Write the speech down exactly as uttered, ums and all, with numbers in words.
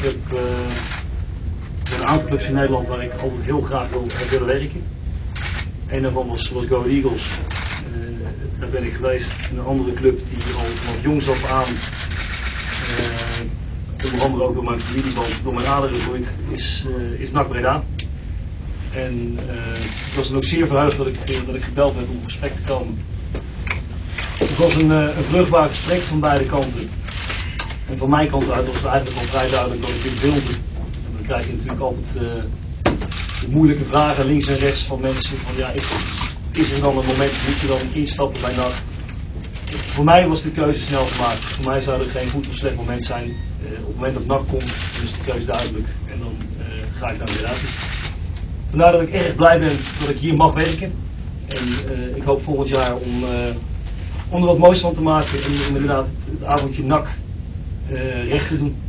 heb uh, een aantal clubs in Nederland waar ik altijd heel graag wil heb willen werken. Een daarvan was, was Go Eagles. Uh, daar ben ik geweest. Een andere club die al vanaf jongs af aan, uh, onder andere ook door mijn familieband, door mijn aderen groeit, is, uh, is N A C Breda. En uh, ik was dan ook zeer verheugd dat ik, dat ik gebeld werd om op gesprek te komen. Het was een, uh, een vruchtbaar gesprek van beide kanten. En van mijn kant uit was het eigenlijk al vrij duidelijk dat ik dit wilde. En dan krijg je natuurlijk altijd uh, de moeilijke vragen links en rechts van mensen. Van, ja, is, is er dan een moment, moet je dan instappen bij N A C? Voor mij was de keuze snel gemaakt. Voor mij zou er geen goed of slecht moment zijn. Uh, op het moment dat N A C komt, is de keuze duidelijk. En dan uh, ga ik daar weer uit. Vandaar dat ik erg blij ben dat ik hier mag werken. En uh, ik hoop volgend jaar om, uh, om er wat moois van te maken en om inderdaad het, het avondje N A C uh, recht te doen.